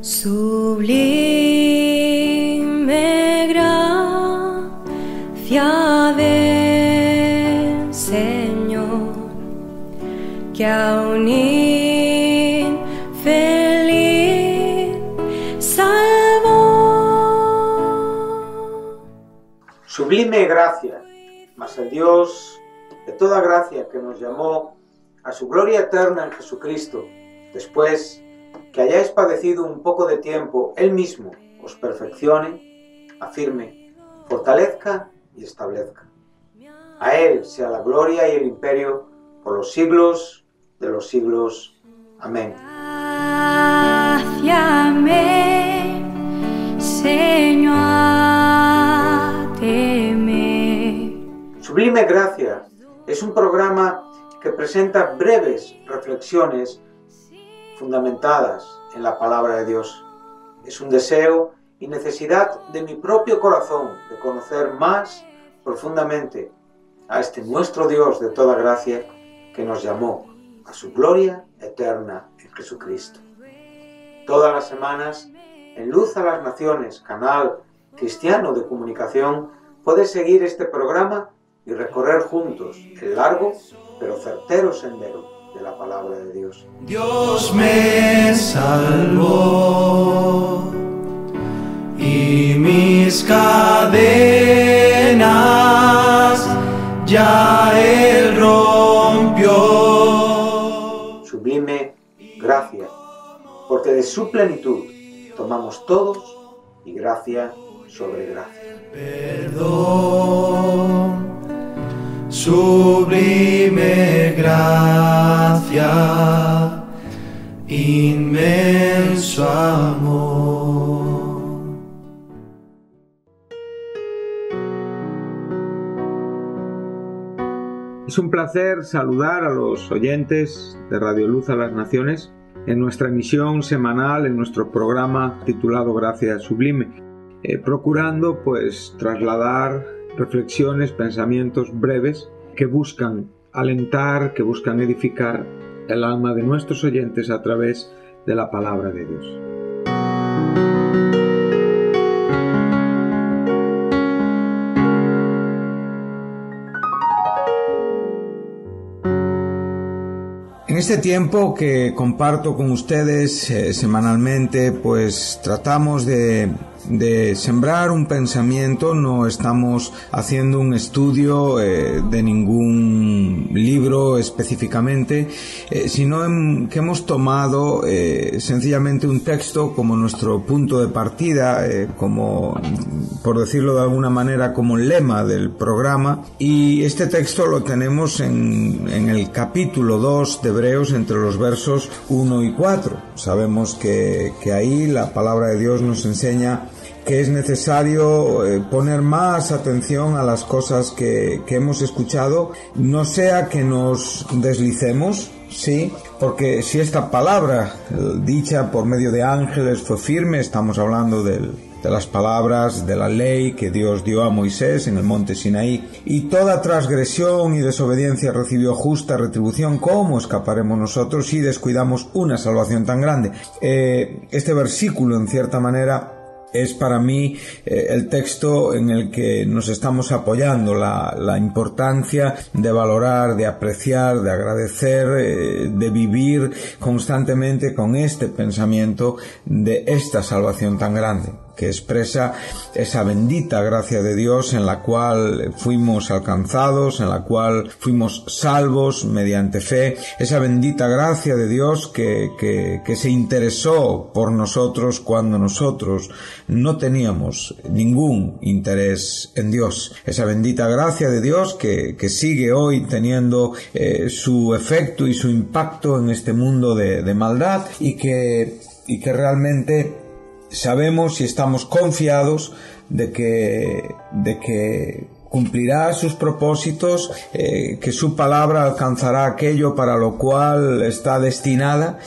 Sublime gracia del Señor, que a un infeliz salvó. Sublime gracia, mas el Dios de toda gracia que nos llamó a su gloria eterna en Jesucristo, después que hayáis padecido un poco de tiempo, Él mismo os perfeccione, afirme, fortalezca y establezca. A Él sea la gloria y el imperio por los siglos de los siglos. Amén. Gracia me enseñó a temer. Sublime Gracia es un programa que presenta breves reflexiones fundamentadas en la palabra de Dios. Es un deseo y necesidad de mi propio corazón de conocer más profundamente a este nuestro Dios de toda gracia que nos llamó a su gloria eterna en Jesucristo. Todas las semanas, en Luz a las Naciones, canal cristiano de comunicación, puedes seguir este programa y recorrer juntos el largo pero certero sendero de la palabra de Dios. Dios me salvó y mis cadenas ya Él rompió. Sublime gracia, porque de su plenitud tomamos todos y gracia sobre gracia. Perdón, sublime gracia, inmenso amor. Es un placer saludar a los oyentes de Radio Luz a las Naciones en nuestra emisión semanal, en nuestro programa titulado Gracia Sublime, procurando trasladar reflexiones, pensamientos breves que buscan alentar, que buscan edificar el alma de nuestros oyentes a través de la palabra de Dios. En este tiempo que comparto con ustedes semanalmente, tratamos de sembrar un pensamiento. No estamos haciendo un estudio de ningún libro específicamente, sino que hemos tomado sencillamente un texto como nuestro punto de partida, como, por decirlo de alguna manera, como el lema del programa, y este texto lo tenemos en el capítulo 2 de Hebreos, entre los versos 1 y 4. Sabemos que ahí la palabra de Dios nos enseña que es necesario poner más atención a las cosas que hemos escuchado, no sea que nos deslicemos, sí, porque si esta palabra dicha por medio de ángeles fue firme, estamos hablando de las palabras de la ley que Dios dio a Moisés en el monte Sinaí, y toda transgresión y desobediencia recibió justa retribución. ¿Cómo escaparemos nosotros si descuidamos una salvación tan grande? Este versículo, en cierta manera, es para mí el texto en el que nos estamos apoyando, la importancia de valorar, de apreciar, de agradecer, de vivir constantemente con este pensamiento de esta salvación tan grande, que expresa esa bendita gracia de Dios en la cual fuimos alcanzados, en la cual fuimos salvos mediante fe, esa bendita gracia de Dios que se interesó por nosotros cuando nosotros no teníamos ningún interés en Dios, esa bendita gracia de Dios que sigue hoy teniendo su efecto y su impacto en este mundo de maldad, y que realmente sabemos y estamos confiados de que cumplirá sus propósitos, que su palabra alcanzará aquello para lo cual está destinada,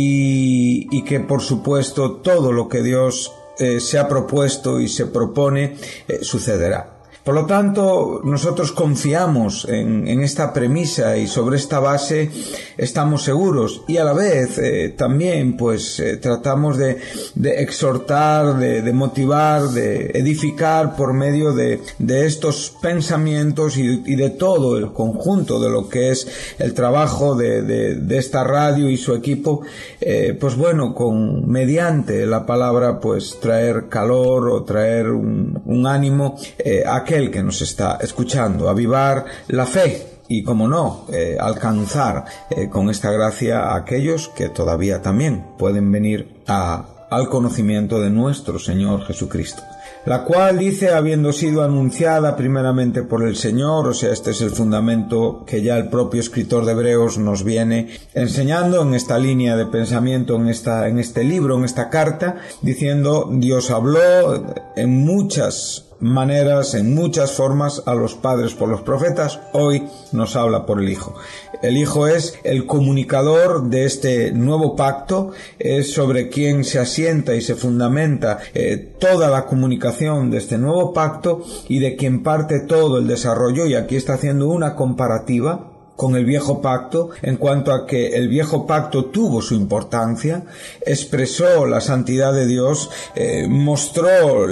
y que por supuesto todo lo que Dios se ha propuesto y se propone sucederá. Por lo tanto, nosotros confiamos en esta premisa y sobre esta base estamos seguros, y a la vez también pues tratamos de exhortar, de motivar, de edificar por medio de estos pensamientos y de todo el conjunto de lo que es el trabajo de esta radio y su equipo, pues bueno, mediante la palabra pues traer calor o traer un ánimo a aquel que nos está escuchando, avivar la fe y, como no, alcanzar con esta gracia a aquellos que todavía también pueden venir al conocimiento de nuestro Señor Jesucristo, la cual dice, habiendo sido anunciada primeramente por el Señor, o sea, este es el fundamento que ya el propio escritor de Hebreos nos viene enseñando en esta línea de pensamiento, en este libro, en esta carta, diciendo, Dios habló en muchas maneras, en muchas formas a los padres por los profetas, hoy nos habla por el Hijo. El Hijo es el comunicador de este nuevo pacto, es sobre quien se asienta y se fundamenta toda la comunicación de este nuevo pacto y de quien parte todo el desarrollo, y aquí está haciendo una comparativa con el viejo pacto, en cuanto a que el viejo pacto tuvo su importancia, expresó la santidad de Dios, mostró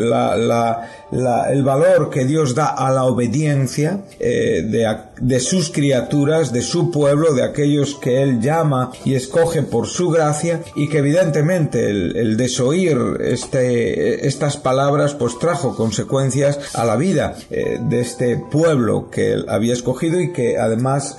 el valor que Dios da a la obediencia de sus criaturas, de su pueblo, de aquellos que Él llama y escoge por su gracia, y que evidentemente el desoír estas palabras pues trajo consecuencias a la vida de este pueblo que Él había escogido, y que además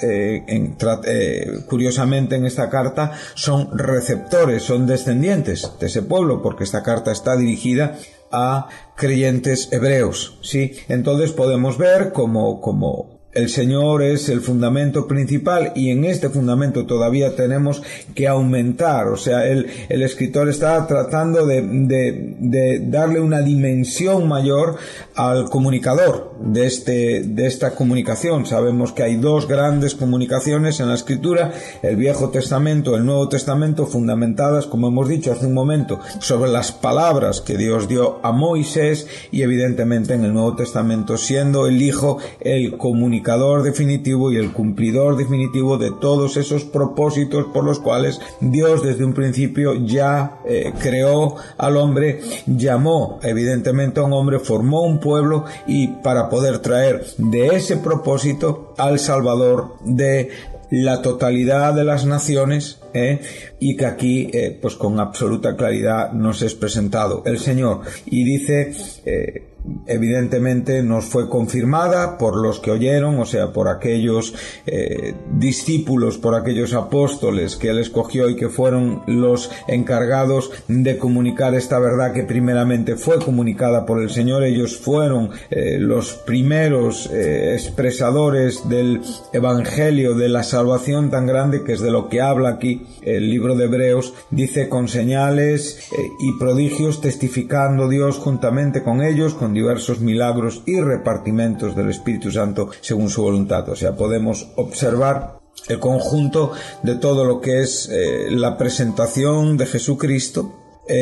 curiosamente en esta carta son receptores, son descendientes de ese pueblo, porque esta carta está dirigida a creyentes hebreos, ¿sí? Entonces podemos ver como el Señor es el fundamento principal, y en este fundamento todavía tenemos que aumentar, o sea, el escritor está tratando de darle una dimensión mayor al comunicador de esta comunicación. Sabemos que hay dos grandes comunicaciones en la Escritura, el Viejo Testamento, el Nuevo Testamento, fundamentadas, como hemos dicho hace un momento, sobre las palabras que Dios dio a Moisés, y evidentemente en el Nuevo Testamento siendo el Hijo el comunicador definitivo y el cumplidor definitivo de todos esos propósitos por los cuales Dios desde un principio ya creó al hombre, llamó evidentemente a un hombre, formó un pueblo, y para poder traer de ese propósito al Salvador de la totalidad de las naciones, y que aquí pues con absoluta claridad nos es presentado el Señor, y dice evidentemente nos fue confirmada por los que oyeron, o sea, por aquellos discípulos, por aquellos apóstoles que Él escogió y que fueron los encargados de comunicar esta verdad que primeramente fue comunicada por el Señor. Ellos fueron los primeros expresadores del Evangelio, de la salvación tan grande que es de lo que habla aquí el libro de Hebreos. Dice, con señales y prodigios testificando Dios juntamente con ellos, con diversos milagros y repartimientos del Espíritu Santo según su voluntad. O sea, podemos observar el conjunto de todo lo que es la presentación de Jesucristo,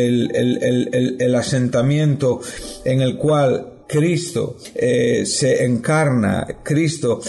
el asentamiento en el cual Cristo se encarna, Cristo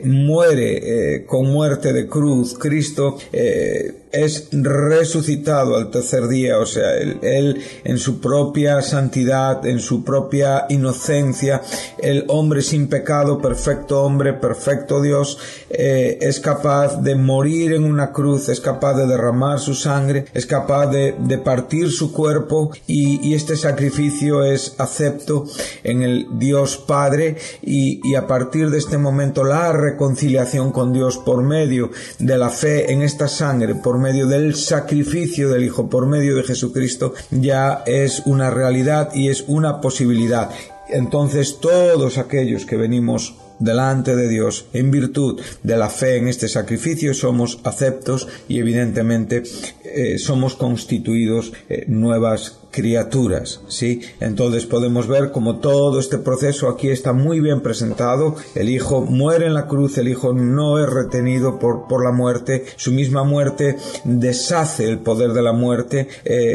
muere con muerte de cruz, Cristo es resucitado al tercer día, o sea, él en su propia santidad, en su propia inocencia, el hombre sin pecado, perfecto hombre, perfecto Dios, es capaz de morir en una cruz, es capaz de derramar su sangre, es capaz de partir su cuerpo, y este sacrificio es acepto en el Dios Padre, y a partir de este momento la reconciliación con Dios por medio de la fe en esta sangre, por medio del sacrificio del Hijo, por medio de Jesucristo, ya es una realidad y es una posibilidad. Entonces todos aquellos que venimos delante de Dios en virtud de la fe en este sacrificio somos aceptos, y evidentemente somos constituidos nuevas criaturas, ¿sí? Entonces podemos ver como todo este proceso aquí está muy bien presentado. El Hijo muere en la cruz, el Hijo no es retenido por la muerte, su misma muerte deshace el poder de la muerte,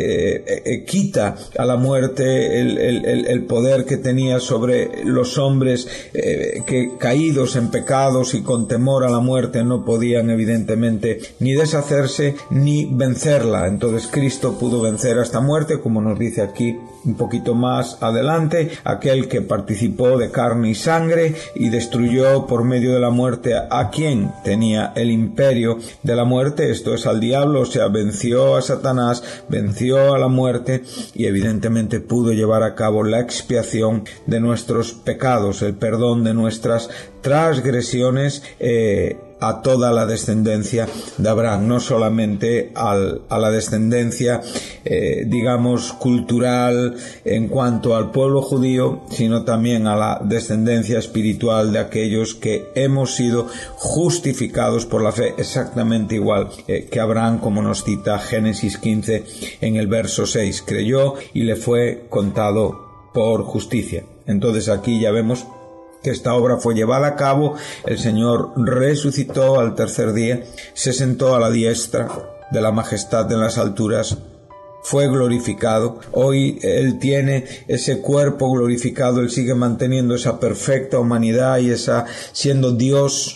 quita a la muerte el poder que tenía sobre los hombres que caídos en pecados y con temor a la muerte no podían evidentemente ni deshacerse ni vencerla. Entonces Cristo pudo vencer a esta muerte, como nos dice aquí un poquito más adelante, aquel que participó de carne y sangre y destruyó por medio de la muerte a quien tenía el imperio de la muerte, esto es al diablo, o sea, venció a Satanás, venció a la muerte y evidentemente pudo llevar a cabo la expiación de nuestros pecados, el perdón de nuestras transgresiones a toda la descendencia de Abraham, no solamente a la descendencia digamos cultural en cuanto al pueblo judío, sino también a la descendencia espiritual de aquellos que hemos sido justificados por la fe, exactamente igual que Abraham, como nos cita Génesis 15 en el verso 6, creyó y le fue contado por justicia. Entonces aquí ya vemos que esta obra fue llevada a cabo, el Señor resucitó al tercer día, se sentó a la diestra de la majestad en las alturas, fue glorificado. Hoy Él tiene ese cuerpo glorificado, Él sigue manteniendo esa perfecta humanidad y siendo Dios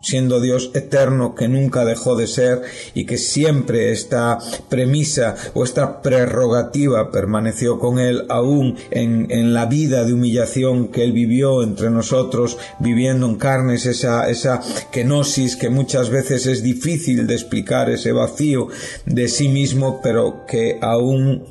eterno que nunca dejó de ser y que siempre esta premisa o esta prerrogativa permaneció con Él aún en la vida de humillación que Él vivió entre nosotros, viviendo en carnes, esa kenosis que muchas veces es difícil de explicar, ese vacío de sí mismo, pero que aún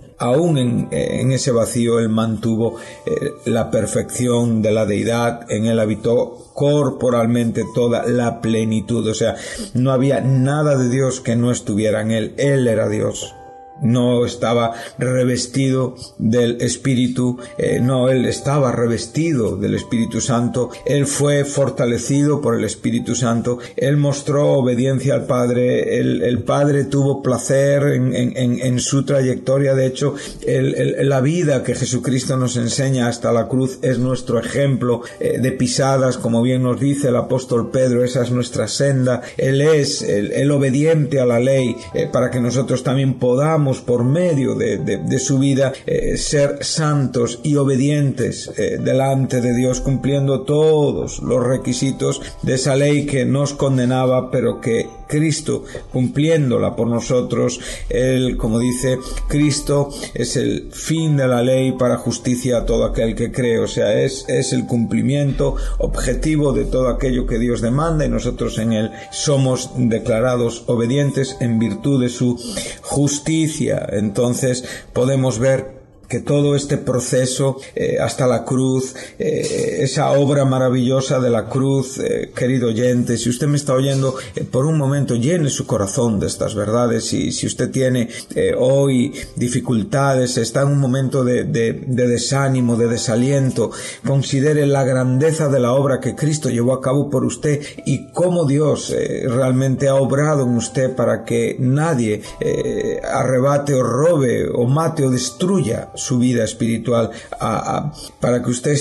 en ese vacío Él mantuvo la perfección de la deidad, en Él habitó corporalmente toda la plenitud, o sea, no había nada de Dios que no estuviera en Él, Él era Dios. No estaba revestido del Espíritu, Él estaba revestido del Espíritu Santo, Él fue fortalecido por el Espíritu Santo, Él mostró obediencia al Padre, el Padre tuvo placer en su trayectoria. De hecho, la vida que Jesucristo nos enseña hasta la cruz es nuestro ejemplo de pisadas, como bien nos dice el apóstol Pedro, esa es nuestra senda. Él es el obediente a la ley, para que nosotros también podamos por medio de su vida ser santos y obedientes delante de Dios, cumpliendo todos los requisitos de esa ley que nos condenaba, pero que Cristo, cumpliéndola por nosotros, Él, como dice, Cristo es el fin de la ley para justicia a todo aquel que cree, o sea, es el cumplimiento objetivo de todo aquello que Dios demanda y nosotros en Él somos declarados obedientes en virtud de su justicia. Entonces podemos ver que todo este proceso hasta la cruz, esa obra maravillosa de la cruz, querido oyente, si usted me está oyendo, por un momento llene su corazón de estas verdades, y si usted tiene hoy dificultades, está en un momento de desánimo, de desaliento, considere la grandeza de la obra que Cristo llevó a cabo por usted y cómo Dios realmente ha obrado en usted para que nadie arrebate o robe o mate o destruya su vida espiritual, para que usted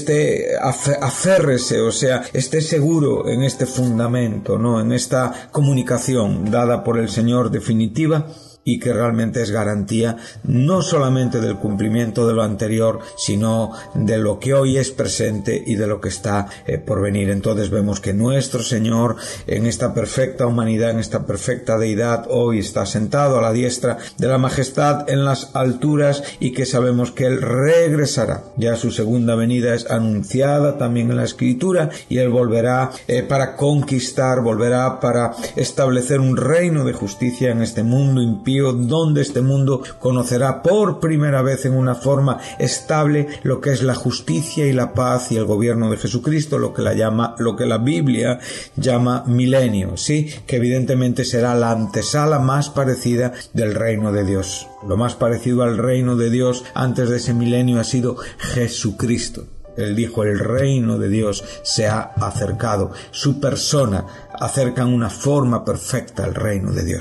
aférrese, o sea, esté seguro en este fundamento, ¿no? En esta comunicación dada por el Señor definitiva y que realmente es garantía no solamente del cumplimiento de lo anterior, sino de lo que hoy es presente y de lo que está por venir. Entonces vemos que nuestro Señor, en esta perfecta humanidad, en esta perfecta deidad, hoy está sentado a la diestra de la majestad en las alturas, y que sabemos que Él regresará. Ya su segunda venida es anunciada también en la Escritura, y Él volverá para conquistar, volverá para establecer un reino de justicia en este mundo impío, donde este mundo conocerá por primera vez en una forma estable lo que es la justicia y la paz y el gobierno de Jesucristo, lo que la Biblia llama milenio, sí, que evidentemente será la antesala más parecida del reino de Dios. Lo más parecido al reino de Dios antes de ese milenio ha sido Jesucristo. Él dijo: el reino de Dios se ha acercado. Su persona acerca en una forma perfecta al reino de Dios.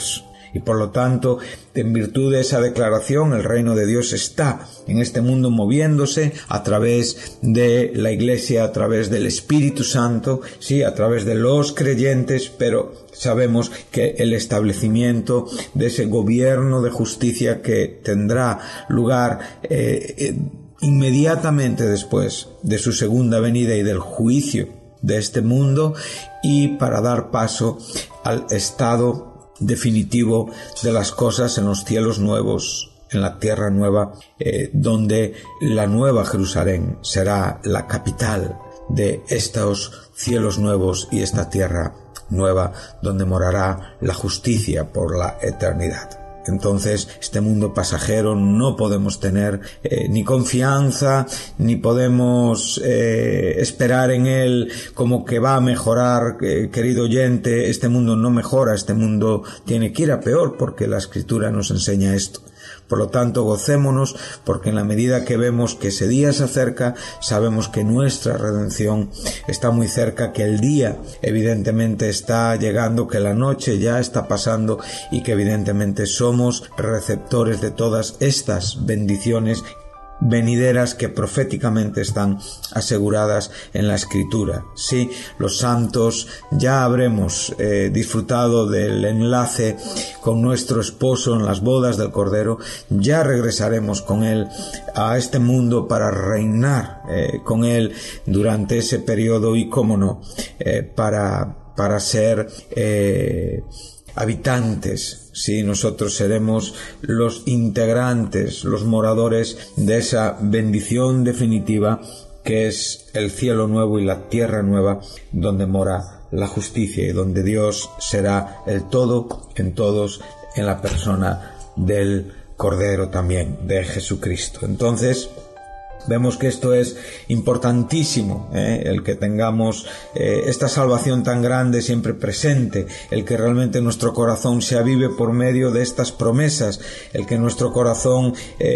Y por lo tanto, en virtud de esa declaración, el reino de Dios está en este mundo moviéndose a través de la Iglesia, a través del Espíritu Santo, sí, a través de los creyentes, pero sabemos que el establecimiento de ese gobierno de justicia que tendrá lugar inmediatamente después de su segunda venida y del juicio de este mundo, y para dar paso al estado definitivo de las cosas en los cielos nuevos, en la tierra nueva, donde la nueva Jerusalén será la capital de estos cielos nuevos y esta tierra nueva, donde morará la justicia por la eternidad. Entonces, este mundo pasajero no podemos tener ni confianza, ni podemos esperar en él como que va a mejorar. Querido oyente, este mundo no mejora, este mundo tiene que ir a peor, porque la Escritura nos enseña esto. Por lo tanto, gocémonos, porque en la medida que vemos que ese día se acerca, sabemos que nuestra redención está muy cerca, que el día evidentemente está llegando, que la noche ya está pasando y que evidentemente somos receptores de todas estas bendiciones venideras que proféticamente están aseguradas en la Escritura. Sí, los santos ya habremos disfrutado del enlace con nuestro esposo en las bodas del Cordero, ya regresaremos con él a este mundo para reinar con él durante ese periodo y, cómo no, para ser habitantes, sí, nosotros seremos los integrantes, los moradores de esa bendición definitiva que es el cielo nuevo y la tierra nueva, donde mora la justicia y donde Dios será el todo en todos, en la persona del Cordero también, de Jesucristo. Entonces, vemos que esto es importantísimo, el que tengamos esta salvación tan grande siempre presente, el que realmente nuestro corazón se avive por medio de estas promesas, el que nuestro corazón,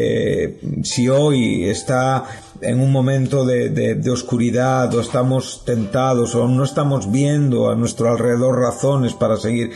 si hoy está en un momento de oscuridad, o estamos tentados, o no estamos viendo a nuestro alrededor razones para seguir,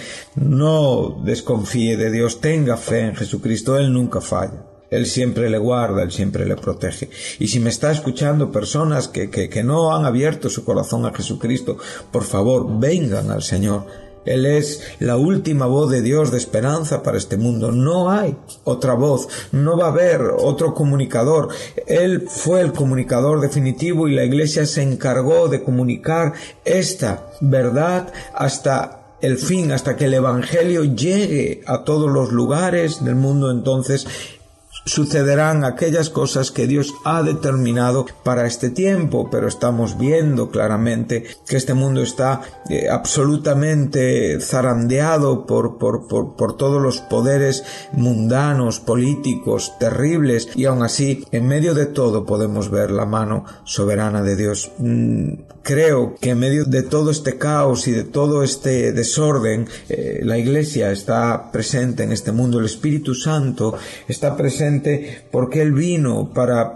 no desconfíe de Dios, tenga fe en Jesucristo, Él nunca falla. Él siempre le guarda, Él siempre le protege. Y si me está escuchando personas que no han abierto su corazón a Jesucristo, por favor, vengan al Señor. Él es la última voz de Dios de esperanza para este mundo. No hay otra voz, no va a haber otro comunicador. Él fue el comunicador definitivo y la Iglesia se encargó de comunicar esta verdad hasta el fin, hasta que el Evangelio llegue a todos los lugares del mundo. Entonces sucederán aquellas cosas que Dios ha determinado para este tiempo, pero estamos viendo claramente que este mundo está absolutamente zarandeado por todos los poderes mundanos, políticos, terribles, y aun así, en medio de todo podemos ver la mano soberana de Dios. Creo que en medio de todo este caos y de todo este desorden, la Iglesia está presente en este mundo, el Espíritu Santo está presente porque Él vino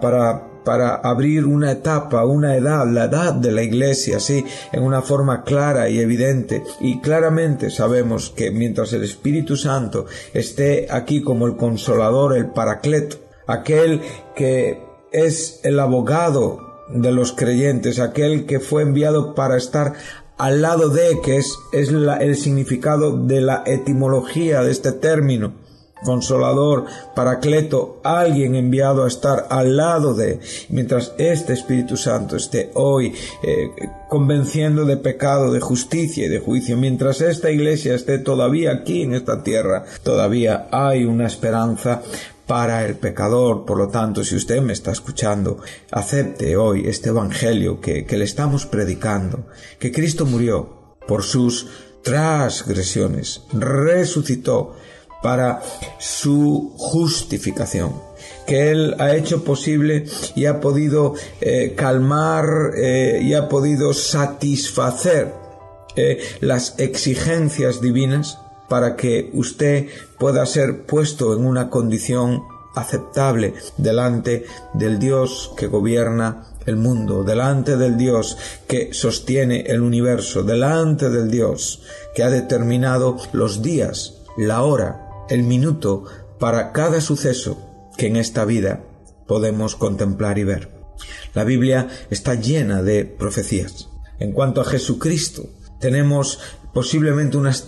para abrir una etapa, una edad, la edad de la Iglesia, sí, en una forma clara y evidente. Y claramente sabemos que mientras el Espíritu Santo esté aquí como el Consolador, el Paracleto, aquel que es el abogado de los creyentes, aquel que fue enviado para estar al lado de, que es el significado de la etimología de este término, Consolador, Paracleto, alguien enviado a estar al lado de, mientras este Espíritu Santo esté hoy convenciendo de pecado, de justicia y de juicio, mientras esta Iglesia esté todavía aquí en esta tierra, todavía hay una esperanza para el pecador. Por lo tanto, si usted me está escuchando, acepte hoy este Evangelio que le estamos predicando, que Cristo murió por sus transgresiones, resucitó para su justificación, que Él ha hecho posible y ha podido calmar y ha podido satisfacer las exigencias divinas para que usted pueda ser puesto en una condición aceptable delante del Dios que gobierna el mundo, delante del Dios que sostiene el universo, delante del Dios que ha determinado los días, la hora el minuto para cada suceso que en esta vida podemos contemplar y ver. La Biblia está llena de profecías. En cuanto a Jesucristo, tenemos posiblemente unas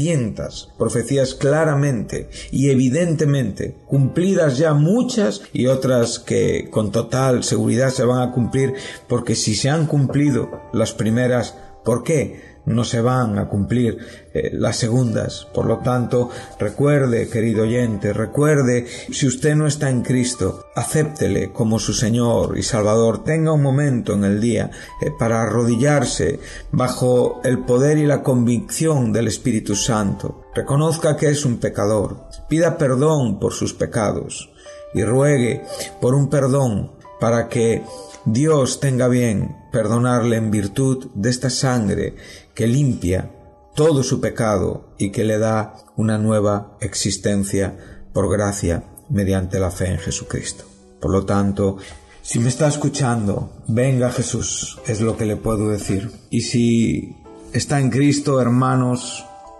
300 profecías claramente y evidentemente cumplidas ya, muchas, y otras que con total seguridad se van a cumplir, porque si se han cumplido las primeras, ¿por qué no se van a cumplir las segundas? Por lo tanto, recuerde, querido oyente, recuerde, si usted no está en Cristo, acéptele como su Señor y Salvador. Tenga un momento en el día para arrodillarse bajo el poder y la convicción del Espíritu Santo. Reconozca que es un pecador, pida perdón por sus pecados y ruegue por un perdón para que Dios tenga bien perdonarle en virtud de esta sangre que limpia todo su pecado y que le da una nueva existencia por gracia mediante la fe en Jesucristo. Por lo tanto, si me está escuchando, venga a Jesús, es lo que le puedo decir. Y si está en Cristo, hermanos,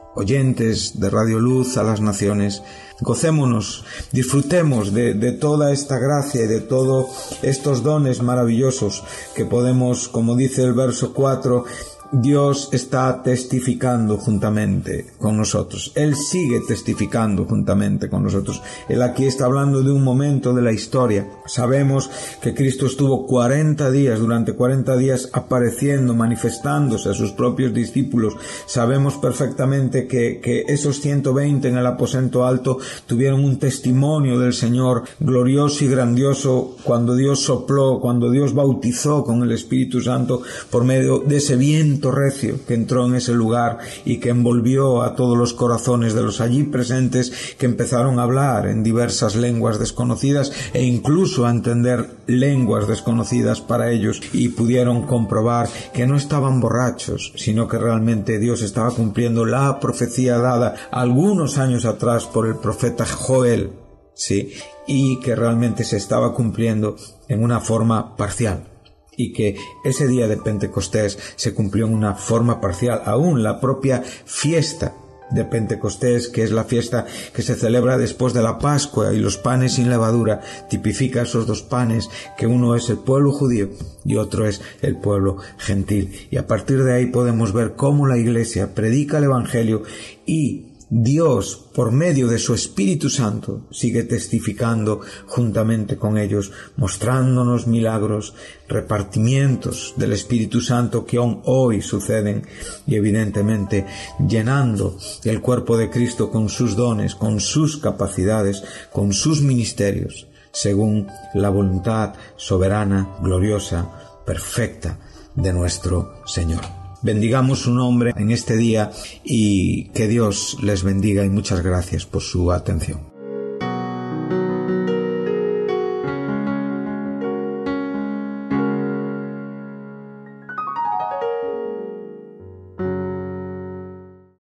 oyentes de Radio Luz a las Naciones, gocémonos, disfrutemos de toda esta gracia y de todos estos dones maravillosos que podemos, como dice el verso 4, Dios está testificando juntamente con nosotros. Él sigue testificando juntamente con nosotros. Él aquí está hablando de un momento de la historia. Sabemos que Cristo estuvo durante 40 días apareciendo, manifestándose a sus propios discípulos. Sabemos perfectamente que esos 120 en el aposento alto tuvieron un testimonio del Señor glorioso y grandioso cuando Dios sopló, cuando Dios bautizó con el Espíritu Santo por medio de ese viento recio que entró en ese lugar y que envolvió a todos los corazones de los allí presentes, que empezaron a hablar en diversas lenguas desconocidas e incluso a entender lenguas desconocidas para ellos, y pudieron comprobar que no estaban borrachos, sino que realmente Dios estaba cumpliendo la profecía dada algunos años atrás por el profeta Joel, ¿sí? Y que realmente se estaba cumpliendo en una forma parcial. Y que ese día de Pentecostés se cumplió en una forma parcial. Aún la propia fiesta de Pentecostés, que es la fiesta que se celebra después de la Pascua y los panes sin levadura, tipifica esos dos panes, que uno es el pueblo judío y otro es el pueblo gentil. Y a partir de ahí podemos ver cómo la Iglesia predica el Evangelio y Dios, por medio de su Espíritu Santo, sigue testificando juntamente con ellos, mostrándonos milagros, repartimientos del Espíritu Santo que aún hoy suceden, y evidentemente llenando el cuerpo de Cristo con sus dones, con sus capacidades, con sus ministerios, según la voluntad soberana, gloriosa, perfecta de nuestro Señor. Bendigamos su nombre en este día y que Dios les bendiga, y muchas gracias por su atención.